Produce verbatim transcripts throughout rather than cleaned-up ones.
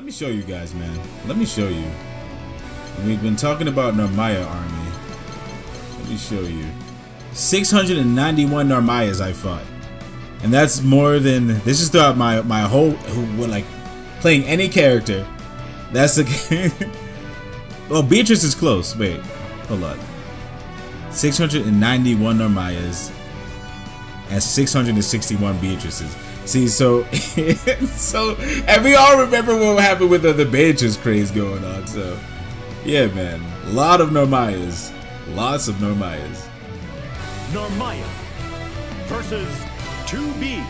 Let me show you guys, man. Let me show you. We've been talking about Narmaya Army. Let me show you. six hundred ninety-one Narmayas I fought. And that's more than... This is throughout my, my whole... Like, playing any character. That's the... Oh, Beatrice is close. Wait. Hold on. six hundred ninety-one Narmayas. And six hundred sixty-one Beatrices. See, so... so... And we all remember what happened with the, the Beatrice craze going on, so... Yeah, man. A lot of Narmayas. Lots of Narmayas. Narmaya versus two B.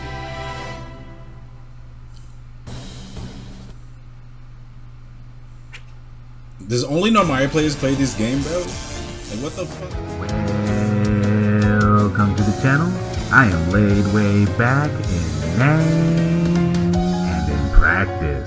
Does only Narmaya players play this game, bro? Like, what the fuck? Welcome to the channel. I am Ladewaybac in name and in practice.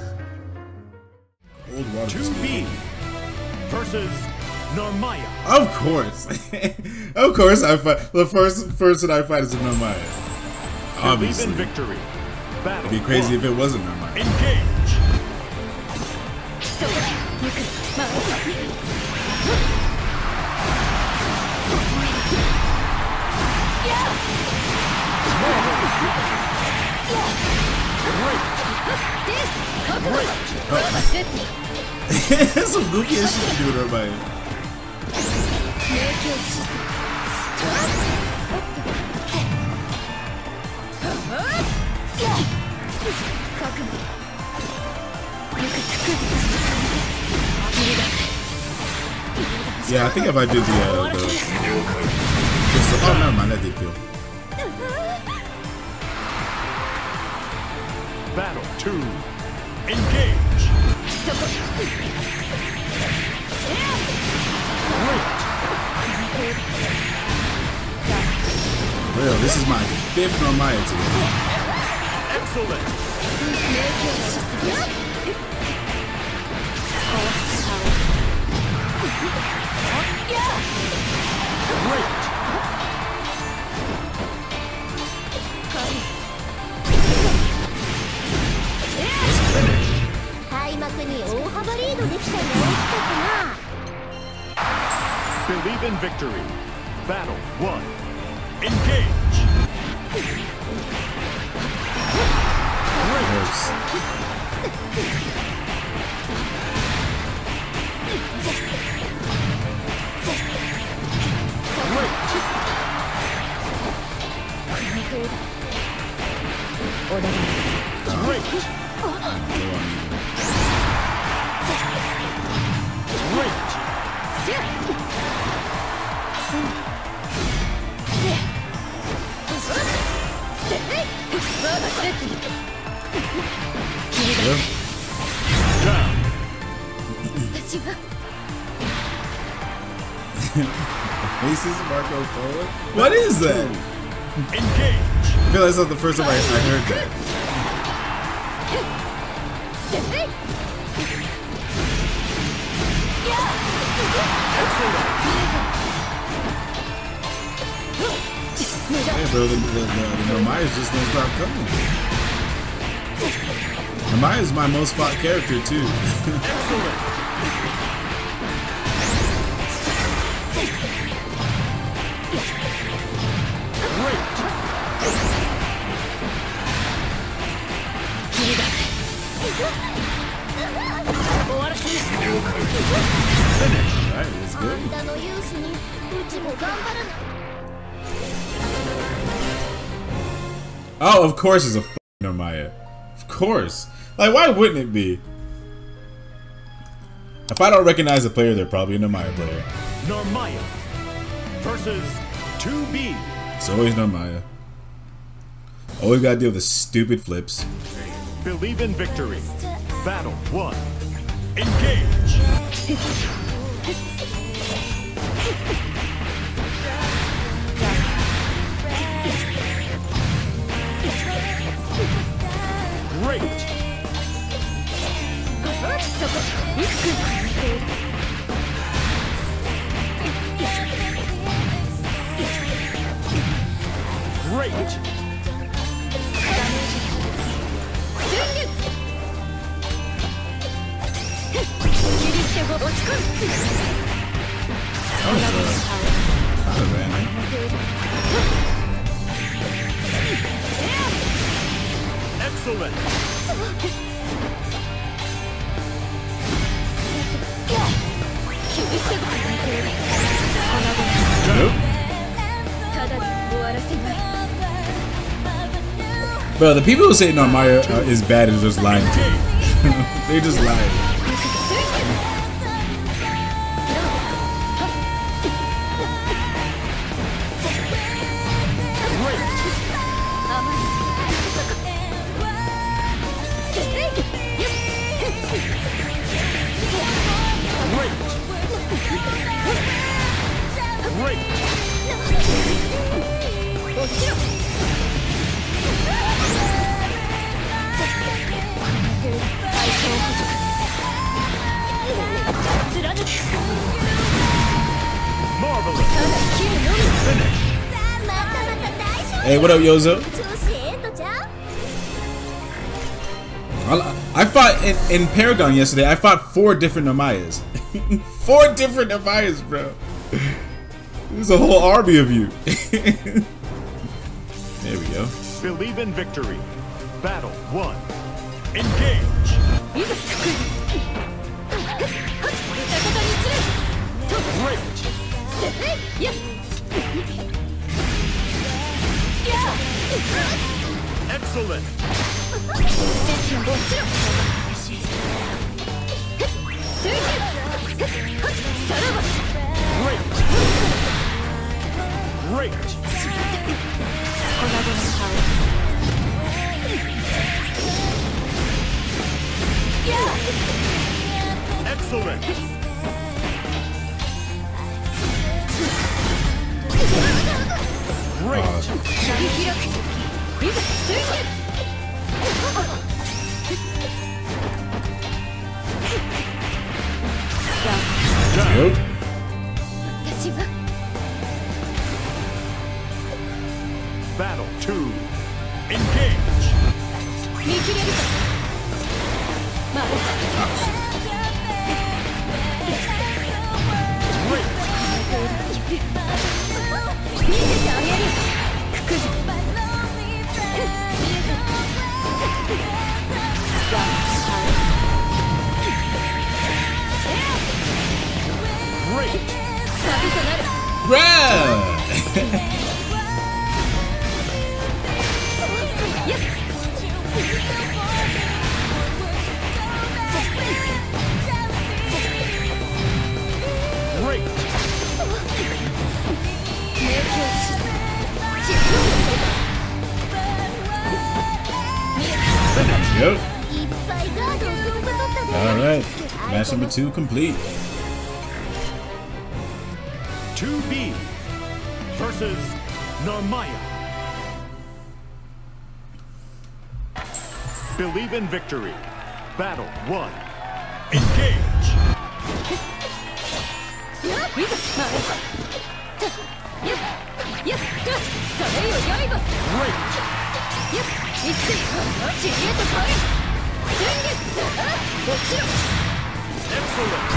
two B versus Narmaya. Of course. Of course I fight. The first person I fight is a Narmaya. Obviously. Believe in victory. Battle. It'd be crazy one. if it wasn't Narmaya. Engage. That's some goofy ass shit to do with Narmaya. Yeah, I think if I did the, uh, the, the oh, never mind, that did kill. Battle two. Engage. Well, this is my fifth Narmaya today. Excellent. Great. Believe in victory. Battle one. Engage. Great. Great. Great. Great. Down. Faces Marco forward? What is that? Engage. I feel like that's not the first time I, I heard that. Yeah, bro, the, the, the, the Narmaya's just don't stop coming. Narmaya is my most fought character too. Excellent. Great. Finish. Alright, let's go. Oh, of course it's a f***ing Narmaya. Of course. Like, why wouldn't it be? If I don't recognize the player, they're probably a Narmaya player. Narmaya versus two B. It's always Narmaya. Always gotta deal with the stupid flips. Believe in victory. Battle one. Engage. Great. Great. That was uh, kind of random. Excellent. Nope. Bro, the people who say Narmaya uh, is bad is just lying to you. They just lying. Hey, what up, Yozo? I fought in, in Paragon yesterday. I fought four different Narmayas. Four different Narmayas, bro. There's a whole army of you. There we go. Believe in victory. Battle one. Engage. Great. Excellent. Great. Great. Excellent. Great. Nope. Battle two. Engage. Great. Bruh! Great. Yep. Alright. Match number two complete. two B versus Narmaya. Believe in victory. Battle one. Engage. Great. Excellent.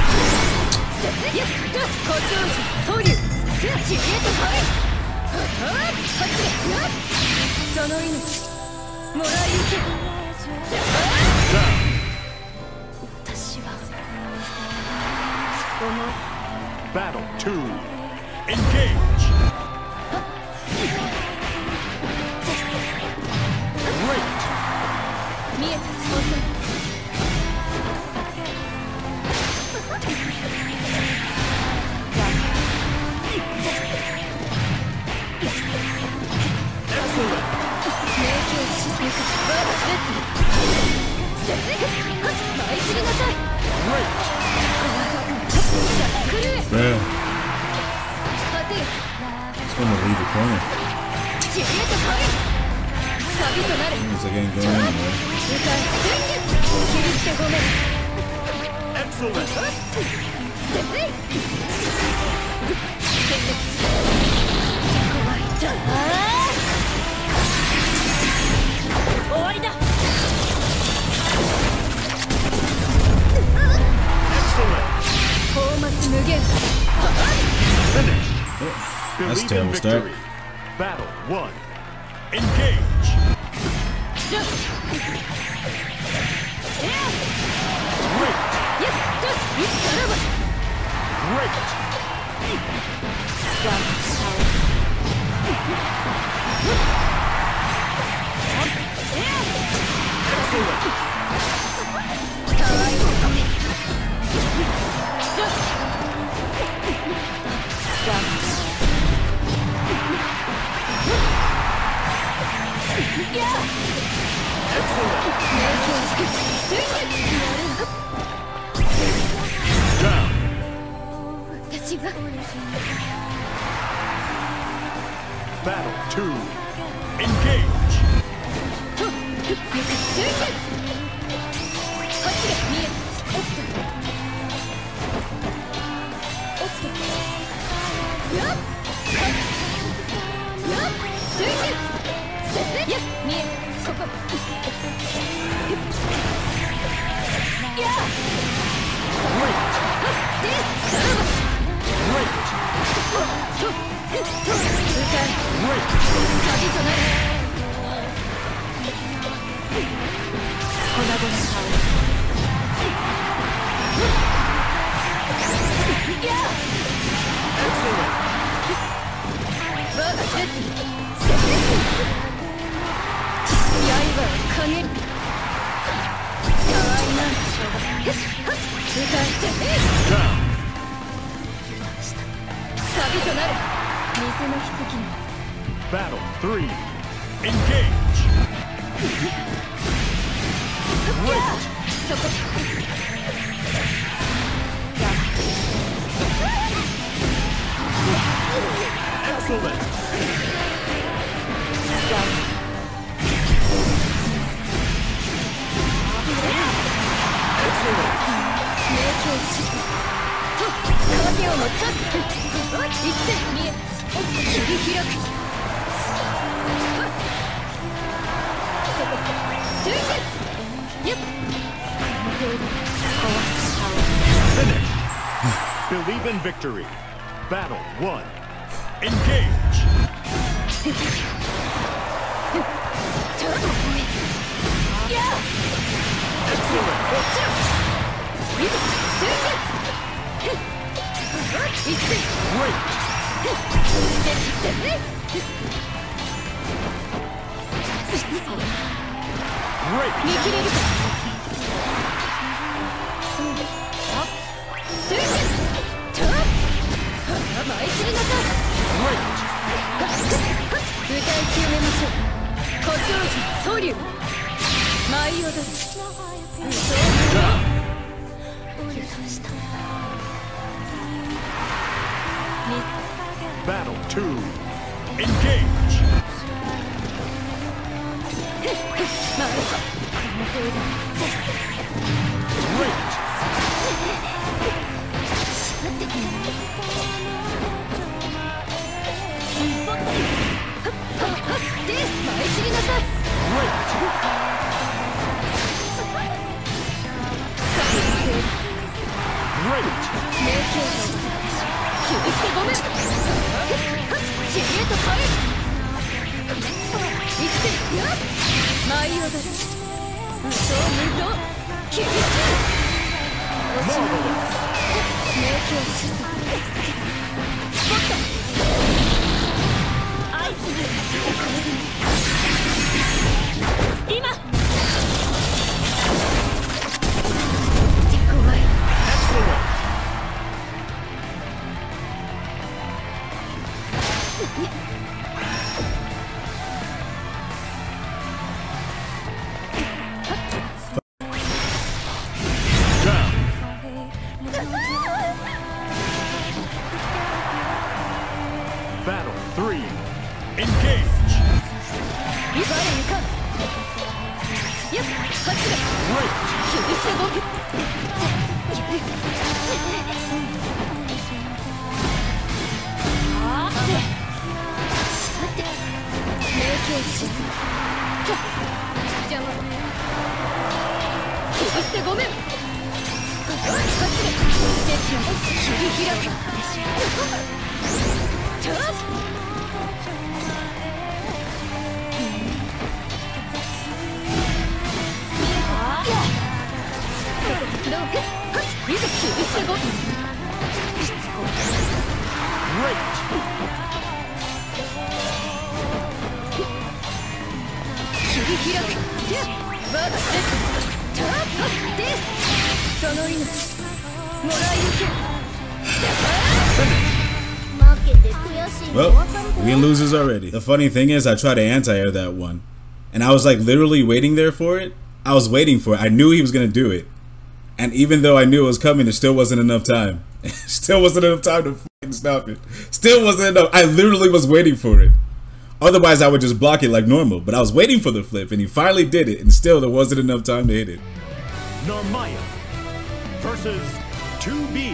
Battle two. Engage. Great. Excellent. Great. Man. Just want to leave the corner. It's like ain't going anywhere. Excellent. Excellent. That's a Believe in terrible start. victory. Battle one. Engage. Great. Great. Down. Battle two. Engage. Battle three. Engage. Great. Excellent. Finish. Believe in victory. Battle one. Engage. Excellent. Great. Great. Battle two. Engage. Great. Battle three. Engage. Great. Well, we losers already. The funny thing is, I tried to anti-air that one, and I was like literally waiting there for it. I was waiting for it. I knew he was gonna do it, and even though I knew it was coming, there still wasn't enough time. Still wasn't enough time to fucking stop it. Still wasn't enough. I literally was waiting for it. Otherwise, I would just block it like normal. But I was waiting for the flip, and he finally did it, and still there wasn't enough time to hit it. Narmaya versus two B.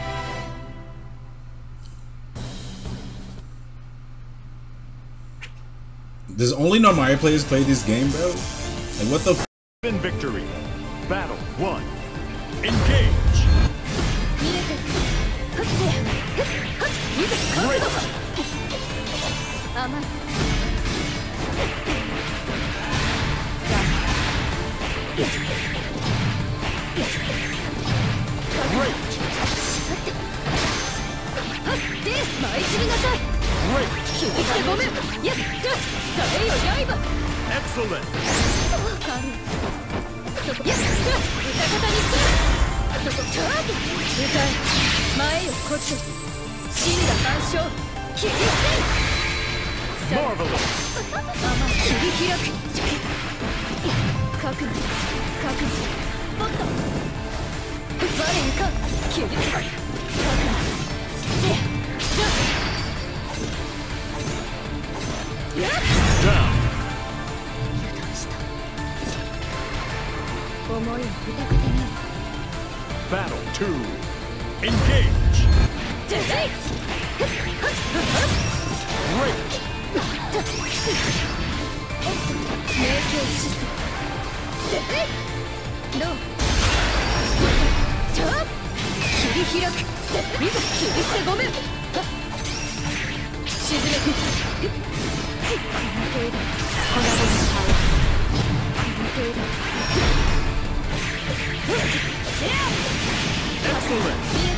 Does only Narmaya players play this game, bro? Like, what the f? In victory. Battle one. Engage. Great. Excellent. Marvelous. Down. Battle two. Engage. Great. Excellent.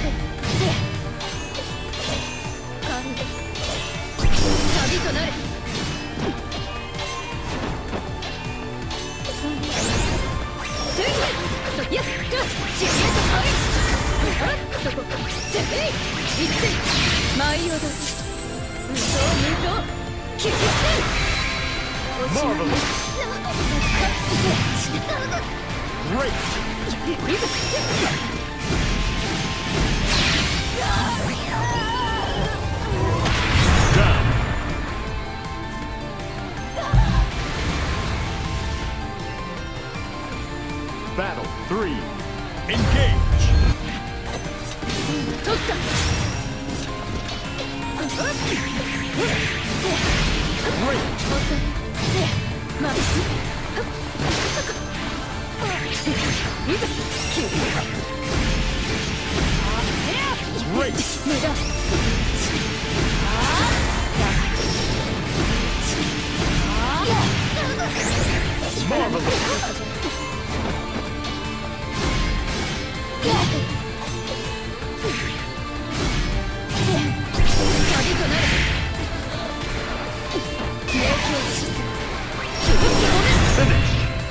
Marvelous. Great. Down. Battle three. Engage. Great. Great. Marvelous. Finish.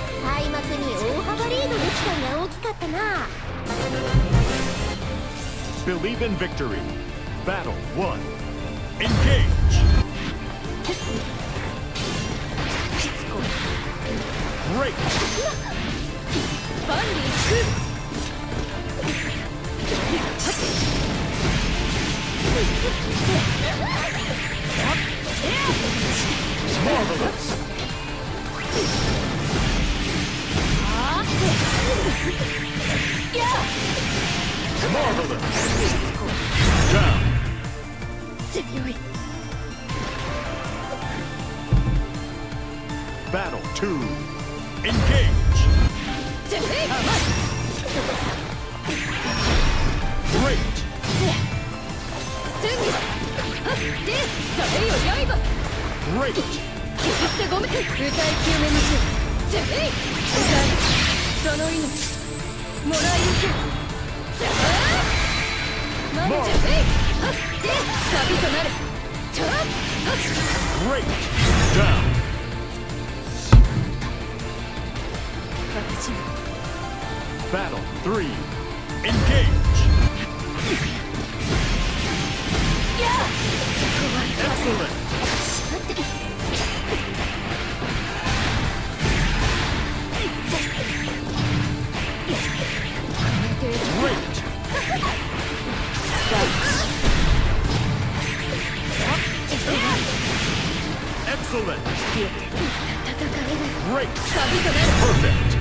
Believe in victory. Battle one. Engage. Great. Marvelous. Marvelous. Down. Battle two. Engage. Great. Great. Great. Down. Battle three. Engage. Excellent. Great. Excellent. Great. Perfect.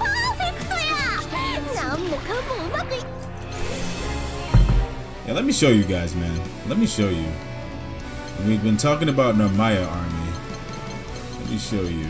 Yeah, let me show you guys, man. Let me show you. We've been talking about Narmaya Army. Let me show you.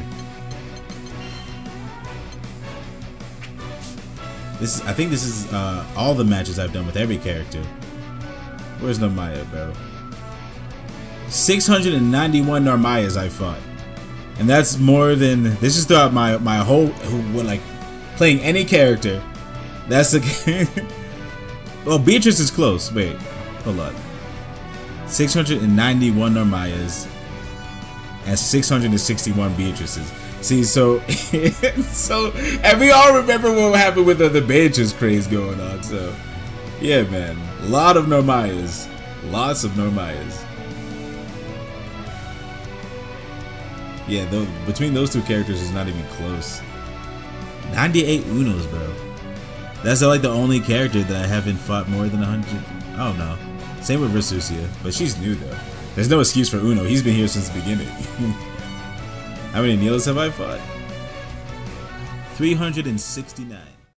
This is, I think this is uh, all the matches I've done with every character. Where's Narmaya, bro? six hundred ninety-one Narmayas I fought, and that's more than this is throughout my my whole like playing any character. That's the. Oh, Beatrice is close. Wait, hold on. six hundred ninety-one Narmayas and six hundred sixty-one Beatrices. See, so so and we all remember what happened with the, the Beatrice craze going on. So yeah, man, a lot of Narmayas, lots of Narmayas. Yeah, though between those two characters is not even close. ninety-eight Unos, bro. That's like the only character that I haven't fought more than one hundred. I don't know. Same with Rasucia, but she's new though. There's no excuse for Uno. He's been here since the beginning. How many Neils have I fought? three hundred sixty-nine.